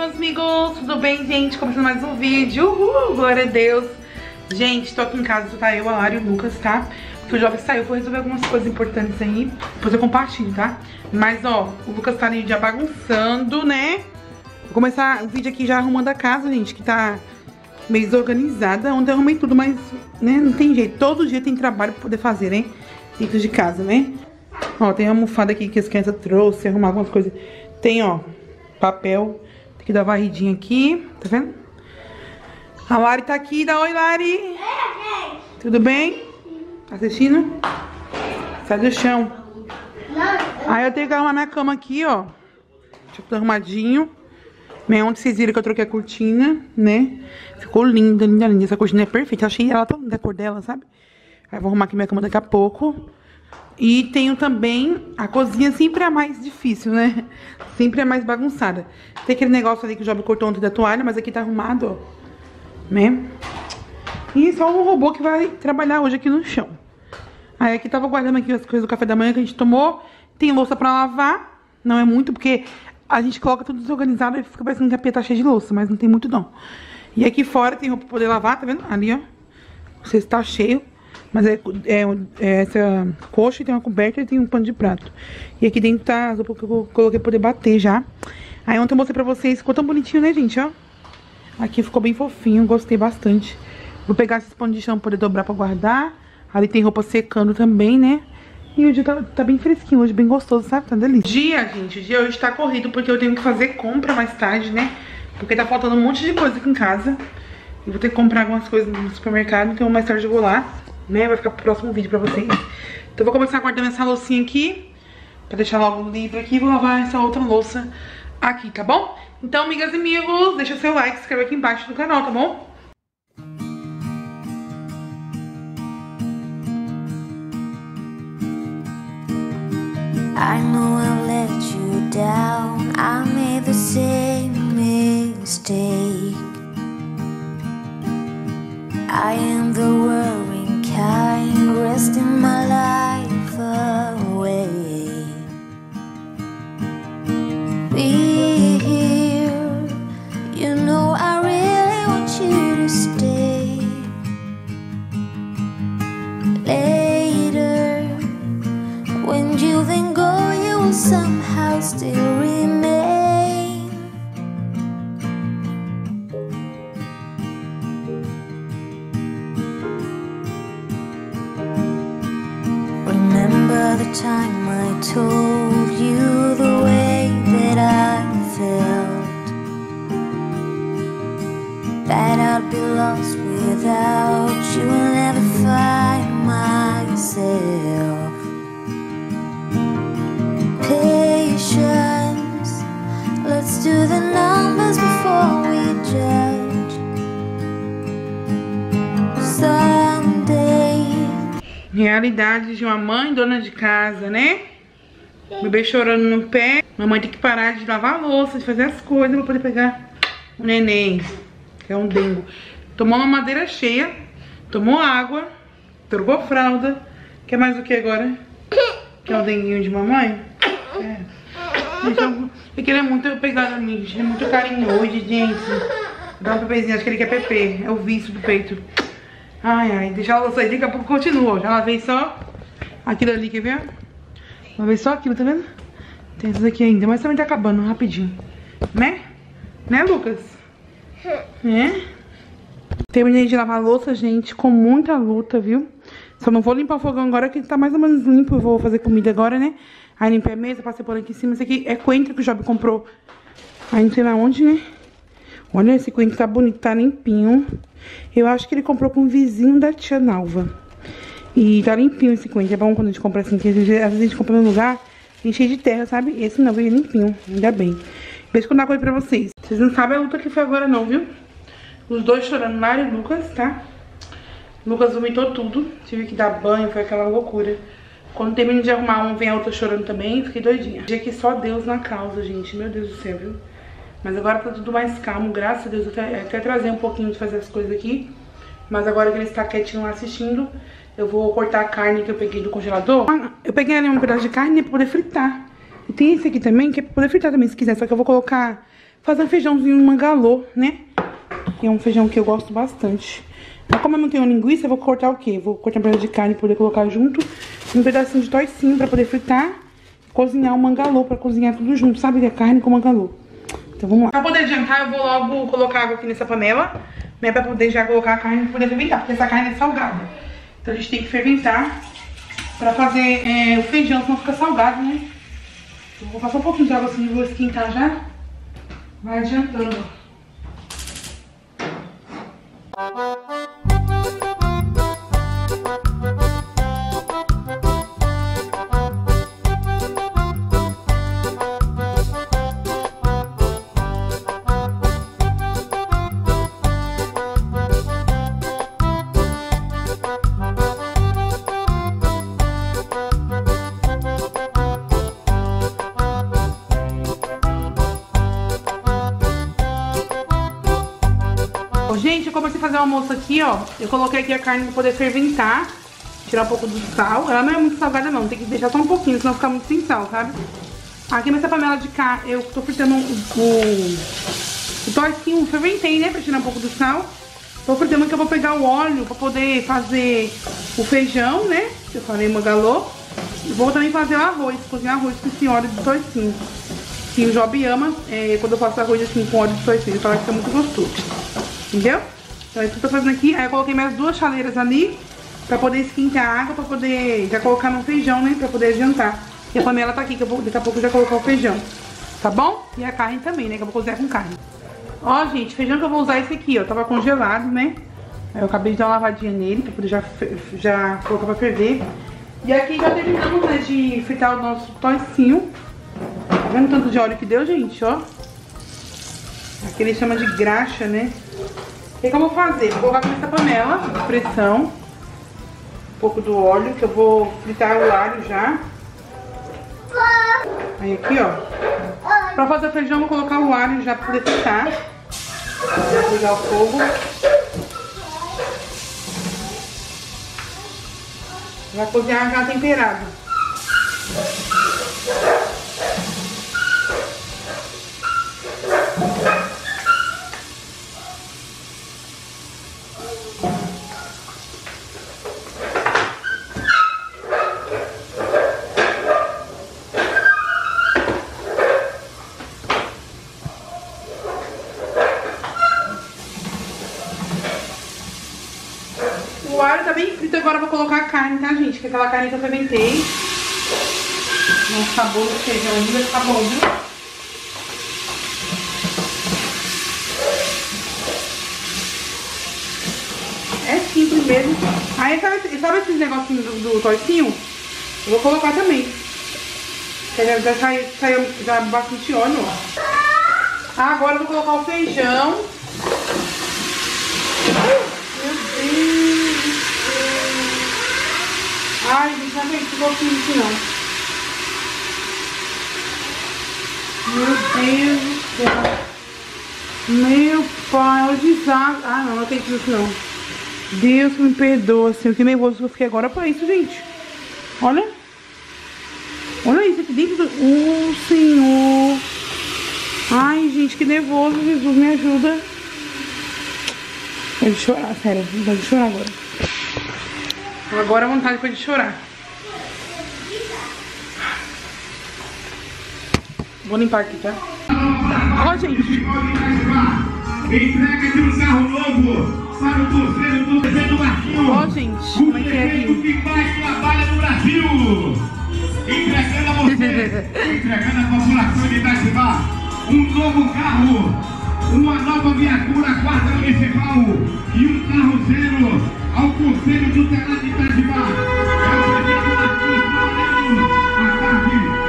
meus amigos, tudo bem, gente? Começando mais um vídeo, glória a Deus. Gente, tô aqui em casa, tá? Eu, a Lara e o Lucas, tá? Porque o jovem saiu, vou resolver algumas coisas importantes aí. Depois eu compartilho, tá? Mas, ó, o Lucas tá ali já bagunçando, né? Vou começar o vídeo aqui já arrumando a casa, gente, que tá meio desorganizada. Ontem eu arrumei tudo, mas, né, não tem jeito. Todo dia tem trabalho pra poder fazer, né? Dentro de casa, né? Ó, tem a almofada aqui que as crianças trouxeram, arrumar algumas coisas. Tem, ó, papel. Tem que dar varridinha aqui, tá vendo? A Lari tá aqui, dá oi, Lari. Tudo bem? Tá assistindo? Sai do chão. Aí eu tenho que arrumar minha cama aqui, ó. Deixa tudo arrumadinho. Ontem vocês viram que eu troquei a cortina, né? Ficou linda, linda, linda. Essa cortina é perfeita. Eu achei ela toda da cor dela, sabe? Aí eu vou arrumar aqui minha cama daqui a pouco. E tenho também a cozinha, sempre é a mais difícil, né? Sempre é mais bagunçada. Tem aquele negócio ali que o Job cortou ontem da toalha, mas aqui tá arrumado, ó. Né? E só um robô que vai trabalhar hoje aqui no chão. Aí aqui tava guardando aqui as coisas do café da manhã que a gente tomou. Tem louça pra lavar. Não é muito, porque a gente coloca tudo desorganizado e fica parecendo que a pia tá cheia de louça, mas não tem muito não. E aqui fora tem roupa pra poder lavar, tá vendo? Ali, ó. O cesto tá cheio. Mas essa coxa, tem uma coberta e tem um pano de prato. E aqui dentro tá as roupas que eu coloquei pra poder bater já. Aí ontem eu mostrei pra vocês, ficou tão bonitinho, né, gente, ó. Aqui ficou bem fofinho, gostei bastante. Vou pegar esses panos de chão pra poder dobrar pra guardar. Ali tem roupa secando também, né. E o dia tá bem fresquinho hoje, bem gostoso, sabe? Tá delícia. O dia hoje tá corrido porque eu tenho que fazer compra mais tarde, né. Porque tá faltando um monte de coisa aqui em casa. Eu vou ter que comprar algumas coisas no supermercado, então mais tarde eu vou lá. Né, vai ficar pro próximo vídeo pra vocês. Então eu vou começar a guardar essa loucinha aqui, pra deixar logo livre aqui. E vou lavar essa outra louça aqui, tá bom? Então, amigas e amigos, deixa seu like, se inscreve aqui embaixo no canal, tá bom? I know I let you down, I made the same mistake. I am the worrying kind, resting my life away. Be here, you know I really want you to stay. Later, when you then go, you will somehow still remain. The time I told you the way that I felt, that I'd be lost without you and never find myself. Patience, let's do the numbers before we judge. Someday. Realidade de uma mãe dona de casa, né? Bebê chorando no pé. Mamãe tem que parar de lavar a louça, de fazer as coisas pra poder pegar o neném, que é um dengo. Tomou uma madeira cheia, tomou água, trocou fralda. Quer mais o que agora? Que é o denguinho de mamãe? É. É que ele é muito pegado a mim, gente. Ele é muito carinhoso, gente. Dá um bebezinho, acho que ele quer Pepe. É o vício do peito. Ai, ai, deixa ela sair, daqui a pouco continua. Já lavei só aquilo ali, quer ver? Lavei só aquilo, tá vendo? Tem essas aqui ainda, mas também tá acabando rapidinho. Né? Né, Lucas? É? Terminei de lavar a louça, gente, com muita luta, viu? Só não vou limpar o fogão agora, que tá mais ou menos limpo. Eu vou fazer comida agora, né? Aí limpei a mesa, passei por aqui em cima. Esse aqui é coentro que o Job comprou. Aí não sei lá onde, né? Olha, esse coentro tá bonito, tá limpinho. Eu acho que ele comprou com um vizinho da tia Nalva. E tá limpinho esse coentro. É bom quando a gente compra assim, que às vezes a gente compra num lugar tem cheio de terra, sabe? Esse não, veio limpinho, ainda bem. Deixa eu contar uma coisa pra vocês. Vocês não sabem a luta que foi agora não, viu? Os dois chorando, Lara e Lucas, tá? Lucas vomitou tudo. Tive que dar banho, foi aquela loucura. Quando termino de arrumar um, vem a outra chorando também. Fiquei doidinha. Dia que só Deus na causa, gente. Meu Deus do céu, viu? Mas agora tá tudo mais calmo, graças a Deus. Eu até trazei um pouquinho de fazer as coisas aqui. Mas agora que ele está quietinho lá assistindo, eu vou cortar a carne que eu peguei do congelador. Eu peguei ali um pedaço de carne pra poder fritar. E tem esse aqui também, que é pra poder fritar também, se quiser. Só que eu vou colocar fazer um feijãozinho mangalô, né? Que é um feijão que eu gosto bastante. Mas como eu não tenho linguiça, eu vou cortar o quê? Vou cortar um pedaço de carne pra poder colocar junto. Um pedacinho de toicinho pra poder fritar. Cozinhar o mangalô, pra cozinhar tudo junto, sabe? Que é carne com mangalô. Então vamos lá. Pra poder adiantar, eu vou logo colocar água aqui nessa panela, né? Pra poder já colocar a carne pra poder ferventar, porque essa carne é salgada. Então a gente tem que ferventar pra fazer o feijão, senão fica salgado, né? Eu vou passar um pouquinho de água assim, vou esquentar já. Vai adiantando. Gente, eu comecei a fazer o almoço aqui, ó. Eu coloquei aqui a carne pra poder ferventar. Tirar um pouco do sal. Ela não é muito salgada não, tem que deixar só um pouquinho, senão fica muito sem sal, sabe? Aqui nessa panela de carne, eu tô fritando o toicinho, ferventei, né, pra tirar um pouco do sal. Tô fritando que eu vou pegar o óleo pra poder fazer o feijão, né, que eu falei, mangalô. E vou também fazer o arroz, cozinhar arroz com esse óleo de toicinho. Que o Job ama, quando eu faço arroz assim com óleo de toicinho, ele fala que fica muito gostoso. Entendeu? Então é isso que eu tô fazendo aqui. Aí eu coloquei mais 2 chaleiras ali pra poder esquentar a água, pra poder já colocar no feijão, né? Pra poder adiantar. E a panela tá aqui, que eu vou, daqui a pouco já colocar o feijão. Tá bom? E a carne também, né? Que eu vou cozinhar com carne. Ó, gente, feijão que eu vou usar é esse aqui, ó. Tava congelado, né? Aí eu acabei de dar uma lavadinha nele pra poder já colocar pra ferver. E aqui já terminamos, né, de fritar o nosso toicinho. Tá vendo o tanto de óleo que deu, gente? Ó. Aqui eles chamam de graxa, né? O que eu vou fazer? Vou colocar nessa panela de pressão um pouco do óleo, que eu vou fritar o alho já. Aí aqui, ó. Pra fazer o feijão, eu vou colocar o alho já pra poder fritar. Vou ligar o fogo. Vai cozinhar já temperado. O alho tá bem frito, agora eu vou colocar a carne, tá, gente? Que aquela carne que eu fermentei. O sabor do feijão ainda vai ficar bom, viu? É simples mesmo. Aí, sabe esses negocinhos do toicinho? Eu vou colocar também. Já saiu já bastante óleo, ó. Agora eu vou colocar o feijão. Meu Deus do céu. Ai, gente, não acredito que gostinho disso não. Meu Deus do céu. Meu pai, olha o desastre. Ah, não acredito nisso não. Deus que me perdoa, assim, que nervoso que eu fiquei agora pra isso, gente. Olha. Olha isso aqui dentro do... Senhor. Ai, gente, que nervoso. Jesus, me ajuda. Pode chorar, sério. Pode chorar agora. Agora a vontade foi de chorar. Vou limpar aqui, tá? Ó, gente. Entrega de um carro novo para o torcedor do desenho do Marquinhos. Ó, gente, como é que é aqui? O que mais trabalha no Brasil. Entregando a você, entregando a população de Itajubá, um novo carro, uma nova viatura, guarda municipal e um carro zero ao Conselho Tutelar de Itajubá. É o presidente do Marquinhos trabalhando à tarde.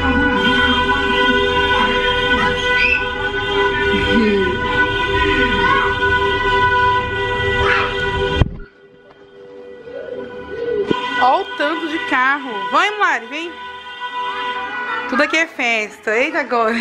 Olha o tanto de carro. Vai, Mari, vem. Tudo aqui é festa. Eita, agora.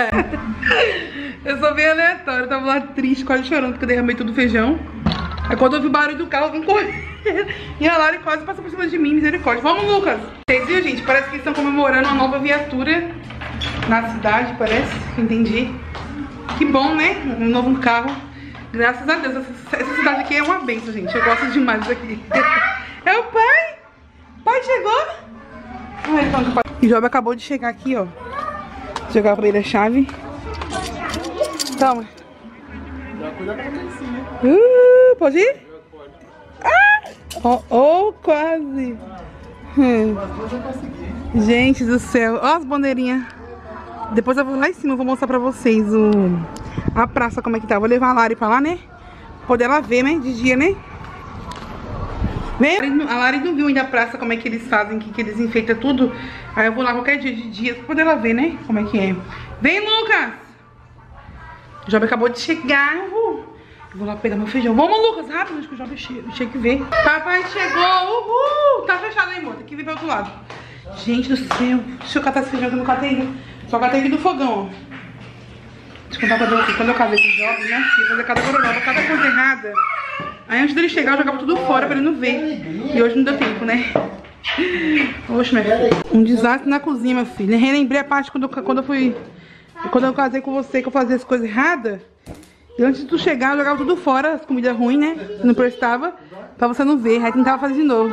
Eu sou bem aleatória. Eu tava lá triste, quase chorando, porque eu derramei todo o feijão. Aí quando eu ouvi o barulho do carro, eu vim correr. E a Lari quase passou por cima de mim, misericórdia. Vamos, Lucas. Vocês viram, gente? Parece que eles estão comemorando uma nova viatura na cidade, parece. Entendi. Que bom, né? Um novo carro. Graças a Deus. Essa cidade aqui é uma benção, gente. Eu gosto demais daqui. É o pai. O pai chegou. E o Job acabou de chegar aqui, ó. Vou jogar pra ele a chave. Toma. Pode ir? Oh, quase. Gente do céu. Ó as bandeirinhas. Depois eu vou lá em cima, eu vou mostrar pra vocês a praça, como é que tá. Vou levar a Lari pra lá, né? Poder ela ver, né? De dia, né? Vem. A Lari não viu ainda a praça, como é que eles fazem, que eles enfeitam tudo. Aí eu vou lá qualquer dia de dia, pra poder ela ver, né? Como é que é. Vem, Lucas! O Job acabou de chegar. Eu vou lá pegar meu feijão. Vamos, Lucas, rápido, acho que o Job chega que ver. Papai chegou, uhul! Tá fechado aí, amor, tem que vir pro outro lado. Gente do céu, deixa eu catar esse feijão que eu não catei. Só catei aqui do fogão, ó. Deixa eu contar pra vocês, quando eu casei com o Job, né? Ia fazer cada coisa nova, cada coisa errada. Aí antes dele chegar, eu jogava tudo fora pra ele não ver. E hoje não deu tempo, né? Oxe, minha filha. Um desastre na cozinha, meu filho. Relembrei a parte quando eu casei com você, que eu fazia as coisas erradas. E antes de tu chegar, eu jogava tudo fora, as comidas ruins, né? Que não prestava, pra você não ver. Aí tentava fazer de novo.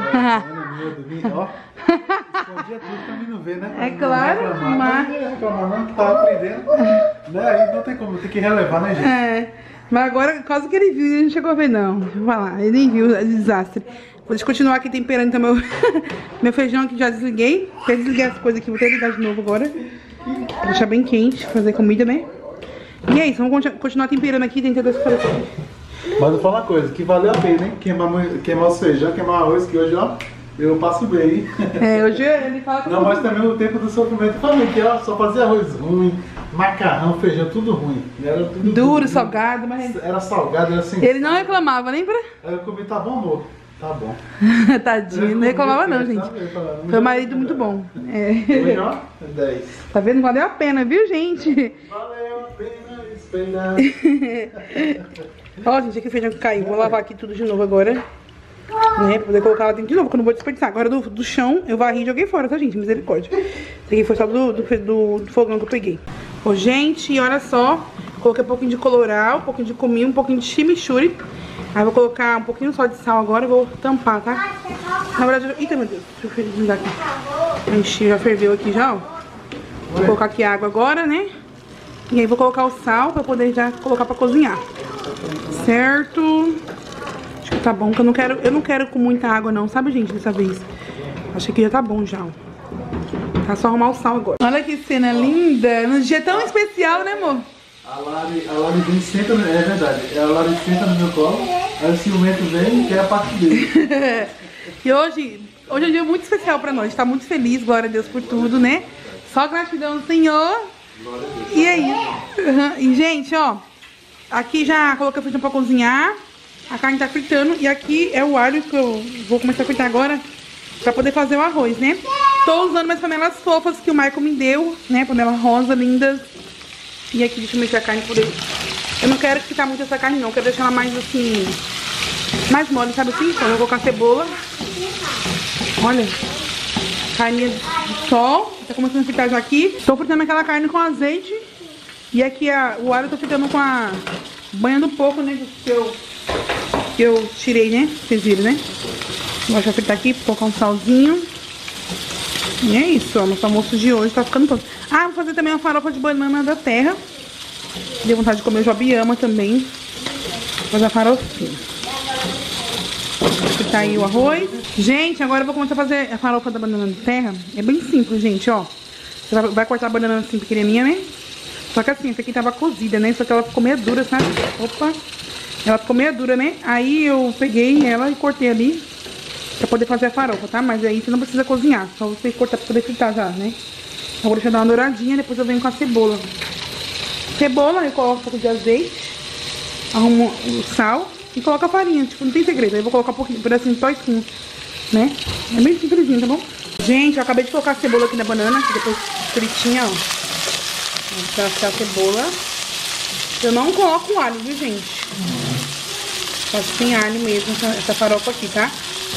Escondia tudo pra mim não ver, né? É claro, mas... Não reclamar não, que tava aprendendo. Né? Aí não tem como, tem que relevar, né, gente? É, mas agora quase que ele viu, ele não chegou a ver, não. Deixa eu falar, ele nem viu o desastre. Vou continuar aqui temperando então meu feijão aqui, já desliguei. Quer desligar as coisas aqui, vou até ligar de novo agora. Pra deixar bem quente, fazer comida, né? E é isso, vamos continuar temperando aqui, tentando as coisas. Mas eu vou falar uma coisa, que valeu a pena, hein? Queimar os feijão, queimar arroz, que hoje, ó, eu passo bem, hein? É, hoje ele fala que... Não, mas também o tempo do sofrimento. Falei que ó, só fazia arroz ruim, macarrão, feijão, tudo ruim. Era tudo duro, salgado, mas... Era salgado, era assim... Ele não reclamava, lembra? Aí eu comi, tá bom, amor? Tá bom. Tadinho, não reclamava não, gente. Foi um marido muito bom. É. Hoje, ó, 10. Tá vendo? Valeu a pena, viu, gente? Valeu a pena esperar. Ó, gente, aqui o feijão que caiu. Vou lavar aqui tudo de novo agora. Né, pra poder colocar lá dentro de novo, porque eu não vou desperdiçar. Agora do chão eu varri e joguei fora, tá, gente? Misericórdia. Isso aqui foi só do fogão que eu peguei. Ó, gente, olha só. Coloquei um pouquinho de colorau, um pouquinho de cominho, um pouquinho de chimichurri. Aí vou colocar um pouquinho só de sal agora e vou tampar, tá? Na verdade, eita, meu Deus, deixa eu desligar aqui. Enchi, já ferveu aqui já, ó. Vou colocar aqui água agora, né? E aí vou colocar o sal pra poder já colocar pra cozinhar. Certo? Acho que tá bom, que eu não quero com muita água não, sabe, gente, dessa vez. Acho que já tá bom já, ó. Tá só arrumar o sal agora. Olha que cena linda, num dia tão especial, né, amor? A Lari vem senta, é verdade, a Lari senta no meu colo, aí o ciumento vem e quer a parte dele. E hoje é um dia muito especial pra nós, a gente tá muito feliz, glória a Deus por tudo, né? Só gratidão ao Senhor. Glória a Deus. E é isso. E, gente, ó, aqui já coloquei o feijão pra cozinhar, a carne tá fritando e aqui é o alho que eu vou começar a fritar agora pra poder fazer o arroz, né? Tô usando minhas panelas fofas que o Michael me deu, né? Panela rosa, lindas. E aqui, deixa eu mexer a carne por aí. Eu não quero fritar muito essa carne não, eu quero deixar ela mais assim, mais mole, sabe assim? Então eu vou colocar cebola. Olha, carninha de sol. Tá começando a fritar já aqui. Tô fritando aquela carne com azeite. E aqui o alho eu tô fritando com a... banhando um pouco, né, que eu tirei, né? Vocês viram, né? Vou já fritar aqui, vou colocar um salzinho. E é isso, ó, nosso almoço de hoje tá ficando pronto. Ah, vou fazer também uma farofa de banana da terra. Deu vontade de comer o Job ama também. Vou fazer a farofinha. Vou fritar aí o arroz. Gente, agora eu vou começar a fazer a farofa da banana da terra. É bem simples, gente, ó. Você vai cortar a banana assim pequenininha, né? Só que assim, essa aqui tava cozida, né? Só que ela ficou meio dura, sabe? Opa! Ela ficou meio dura, né? Aí eu peguei ela e cortei ali pra poder fazer a farofa, tá? Mas aí você não precisa cozinhar, só você cortar pra poder fritar já, né? Eu vou deixar dar uma douradinha, depois eu venho com a cebola. Cebola, eu coloco um pouco de azeite, arrumo o sal e coloco a farinha, tipo, não tem segredo. Aí eu vou colocar um pouquinho, um pedacinho só assim, né? É bem simplesinho, tá bom? Gente, eu acabei de colocar a cebola aqui na banana, que depois fritinha, ó. Vou ficar a cebola. Eu não coloco alho, viu, gente? Faço sem alho mesmo, essa farofa aqui, tá?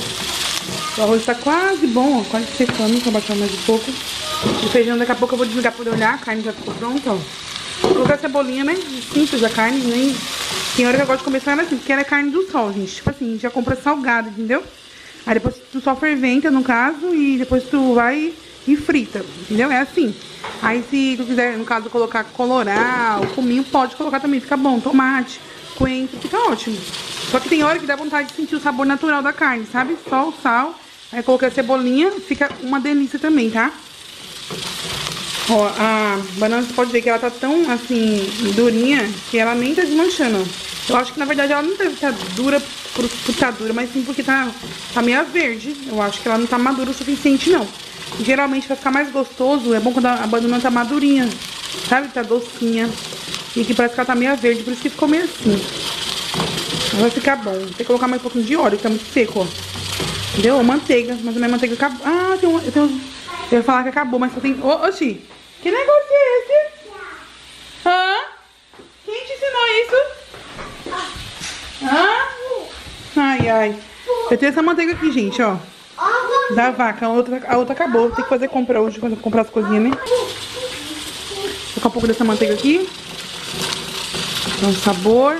O arroz tá quase bom, ó, quase secando, vou baixar mais um pouco. O feijão daqui a pouco eu vou desligar pra poder olhar, a carne já ficou pronta, ó. Vou colocar a cebolinha, né? Simples a carne, nem... Tem hora que eu gosto de comer só ela assim, porque ela é carne do sol, gente. Tipo assim, já compra salgada, entendeu? Aí depois tu só ferventa, no caso, e depois tu vai e frita, entendeu? É assim. Aí se tu quiser, no caso, colocar colorar, o cominho, pode colocar também, fica bom. Tomate, coentro, fica ótimo. Só que tem hora que dá vontade de sentir o sabor natural da carne, sabe? Só o sal. Aí coloquei a cebolinha, fica uma delícia também, tá? Ó, a banana você pode ver que ela tá tão, assim, durinha, que ela nem tá desmanchando, ó. Eu acho que, na verdade, ela não deve estar dura por estar dura, mas sim porque tá meio verde. Eu acho que ela não tá madura o suficiente, não. Geralmente, pra ficar mais gostoso, é bom quando a banana tá madurinha, sabe? Tá docinha. E aqui parece que ela tá meio verde, por isso que ficou meio assim. Vai ficar bom. Tem que colocar mais um pouquinho de óleo, que tá muito seco, ó. Entendeu? Manteiga, mas a minha manteiga acabou. Ah, eu ia falar que acabou, mas só tem... Oxi, que negócio é esse? Hã? Quem te ensinou isso? Hã? Ai, ai. Eu tenho essa manteiga aqui, gente, ó. Da vaca, a outra acabou. Tem que fazer compra hoje, quando eu comprar as coisinhas, né? Vou colocar um pouco dessa manteiga aqui. Dá um sabor.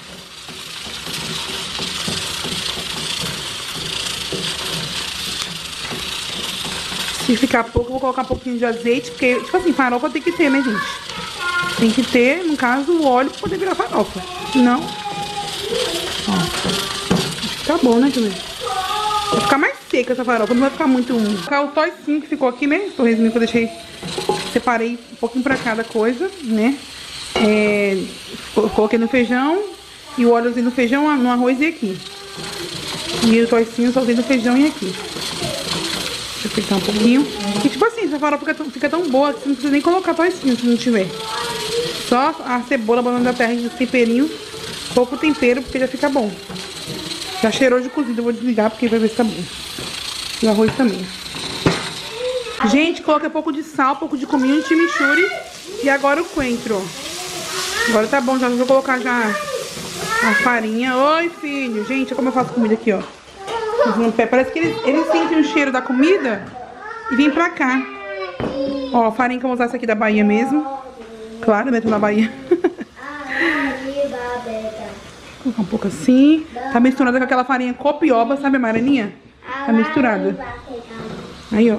Se ficar pouco, eu vou colocar um pouquinho de azeite, porque, tipo assim, farofa tem que ter, né, gente? Tem que ter, no caso, o óleo pra poder virar farofa. Senão... Ó, acho que tá bom, né, também? Vai ficar mais seca essa farofa, não vai ficar muito... Vou colocar o toicinho que ficou aqui, né? Esse torresminho que eu deixei... Separei um pouquinho pra cada coisa, né? Coloquei no feijão e o óleozinho no feijão, no arroz e aqui. E o toicinho só usei no feijão e aqui. Deixa eu fritar um pouquinho. E tipo assim, essa farofa fica tão boa que você não precisa nem colocar toicinho se não tiver. Só a cebola, a banana da terra e os temperinhos. Pouco tempero, porque já fica bom. Já cheirou de cozido, eu vou desligar porque vai ver se tá bom. E o arroz também. Gente, coloquei um pouco de sal, um pouco de cominho, chimichurri. E agora o coentro, ó. Agora tá bom, já vou colocar já a farinha. Oi, filho. Gente, olha como eu faço comida aqui, ó. Parece que eles sentem o cheiro da comida e vêm pra cá. Ó, a farinha que eu vou usar essa aqui da Bahia mesmo. Claro, né? Tô na Bahia. Vou colocar um pouco assim. Tá misturada com aquela farinha copioba, sabe a Marininha? Tá misturada. Aí, ó.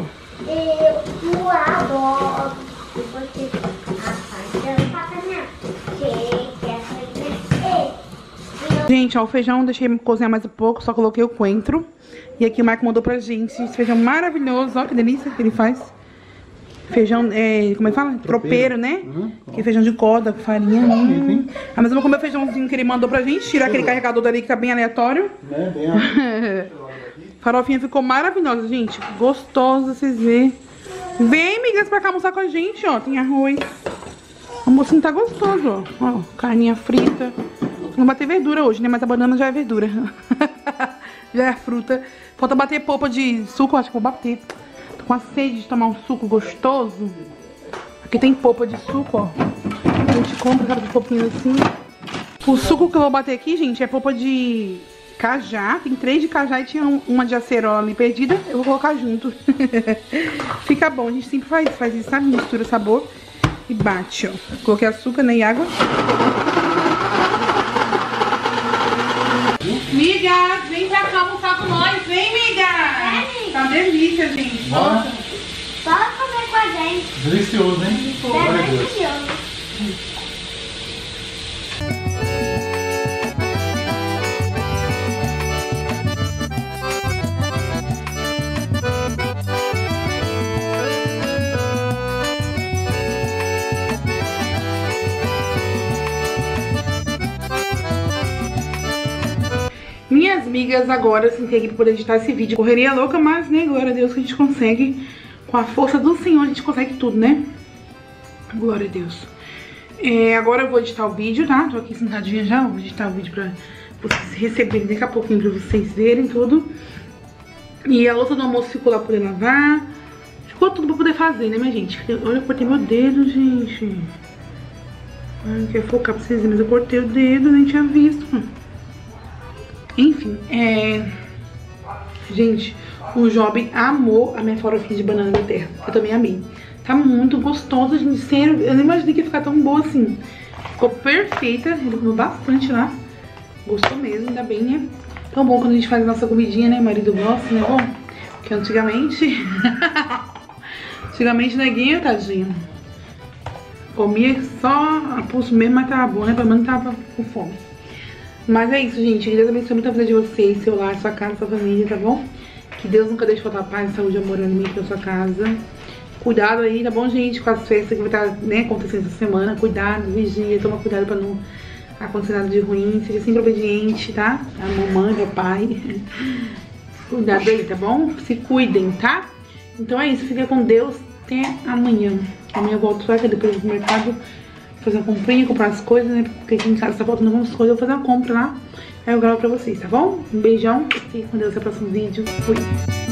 Gente, ó, o feijão deixei cozinhar mais um pouco, só coloquei o coentro. E aqui o Marco mandou pra gente esse feijão maravilhoso, ó que delícia que ele faz. Feijão, como é que fala? Tropeiro, né? Que é feijão de corda, com farinha. Ah, mas eu vou comer o feijãozinho que ele mandou pra gente, tirar aquele carregador dali que tá bem aleatório. Farofinha ficou maravilhosa, gente. Gostosa, vocês verem. Vem, migas, pra cá almoçar com a gente, ó. Tem arroz. O almocinho tá gostoso, ó. Carninha frita. Não bater verdura hoje, né? Mas a banana já é verdura. Já é fruta. Falta bater polpa de suco, acho que vou bater. Tô com a sede de tomar um suco gostoso. Aqui tem polpa de suco, ó. A gente compra aquelas polpinhas assim. O suco que eu vou bater aqui, gente, é polpa de cajá. Tem 3 de cajá e tinha uma de acerola ali perdida. Eu vou colocar junto. Fica bom, a gente sempre faz isso, sabe? Mistura sabor e bate, ó. Coloquei açúcar, né, e água. Migas, vem pra cá almoçar com nós, vem, migas! Tá delícia, gente. Nossa. Pode comer com a gente. Delicioso, hein? É delicioso. Minhas amigas, agora eu sentei aqui pra poder editar esse vídeo. Correria louca, mas, né, glória a Deus que a gente consegue. Com a força do Senhor a gente consegue tudo, né? Glória a Deus. Agora eu vou editar o vídeo, tá? Tô aqui sentadinha já, vou editar o vídeo pra vocês receberem daqui a pouquinho, pra vocês verem tudo. E a louça do almoço ficou lá pra poder lavar. Ficou tudo pra poder fazer, né, minha gente? Olha, eu cortei meu dedo, gente. Não quero focar pra vocês verem, mas eu cortei o dedo, nem tinha visto. Enfim, gente, o Job amou a minha farofinha de banana da terra. Eu também amei. Tá muito gostoso, gente. Sério, eu não imaginei que ia ficar tão boa assim. Ficou perfeita. Ele comeu bastante lá. Gostou mesmo, ainda bem, né? Tão bom quando a gente faz a nossa comidinha, né? O marido gosta, né? Bom, porque antigamente... antigamente, neguinho, tadinho. Comia só a pulso mesmo, mas tava bom, né? Pelo menos tava com fome. Mas é isso, gente. Que Deus abençoe muito a vida de vocês, seu lar, sua casa, sua família, tá bom? Que Deus nunca deixe faltar paz, saúde, amor, alimento na sua casa. Cuidado aí, tá bom, gente? Com as festas que vai estar, né, acontecendo essa semana. Cuidado, vigia, toma cuidado pra não acontecer nada de ruim. Seja sempre obediente, tá? A mamãe, o pai. Cuidado aí, tá bom? Se cuidem, tá? Então é isso, fica com Deus. Até amanhã. Amanhã eu volto só aqui depois do mercado. Fazer uma comprinha, comprar as coisas, né? Porque aqui em casa tá faltando algumas coisas. Eu vou fazer uma compra lá. Aí eu gravo pra vocês, tá bom? Um beijão. Fique com Deus até o próximo vídeo. Fui.